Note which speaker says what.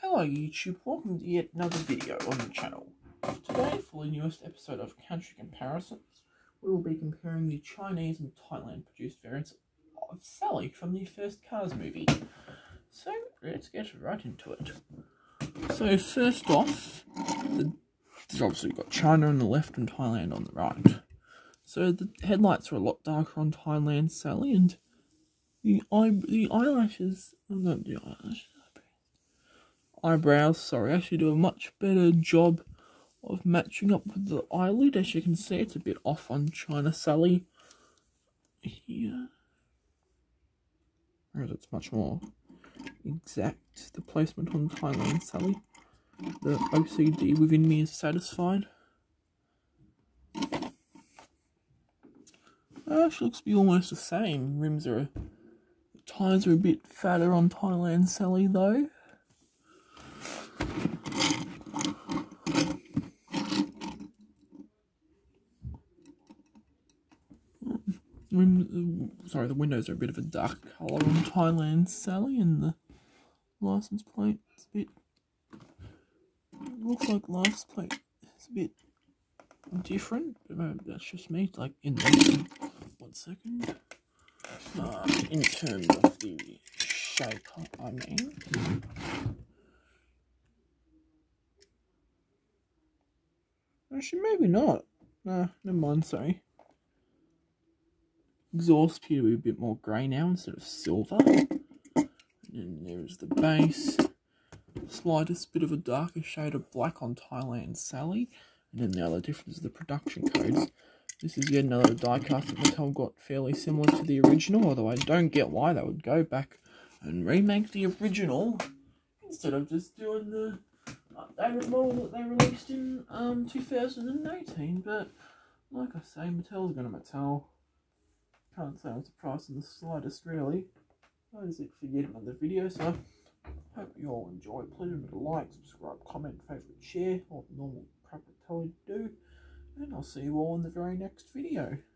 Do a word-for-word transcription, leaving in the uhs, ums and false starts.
Speaker 1: Hello YouTube, welcome to yet another video on the channel. Today, for the newest episode of Country Comparisons, we will be comparing the Chinese and Thailand produced variants of Sally from the first Cars movie. So, let's get right into it. So, first off, the, there's obviously got China on the left and Thailand on the right. So, the headlights are a lot darker on Thailand Sally, and the, eye, the eyelashes, oh, not the eyelashes, eyebrows, sorry, actually do a much better job of matching up with the eyelid. As you can see, it's a bit off on China Sally here, whereas it's much more exact, the placement on Thailand Sally. The O C D within me is satisfied. It actually looks to be almost the same. Rims are, the tyres are a bit fatter on Thailand Sally though. Sorry, the windows are a bit of a dark colour on Thailand Sally, and the license plate is a bit, it looks like license plate is a bit different, but maybe that's just me. It's like in the, one second, uh, in terms of the shape, I mean. Actually, maybe not. Nah, never mind, sorry. Exhaust appear to be a bit more grey now instead of silver. And then there's the base. Slightest bit of a darker shade of black on Thailand Sally. And then the other difference is the production codes. This is yet another diecast that Mattel got fairly similar to the original, although I don't get why they would go back and remake the original instead of just doing the updated model that they released in um, two thousand eighteen. But like I say, Mattel's gonna Mattel. Can't say I'm surprised in the slightest, really. That is it for yet another video, so hope you all enjoy. Please remember to like, subscribe, comment, favourite, share, all the normal crap I tell you to do. And I'll see you all in the very next video.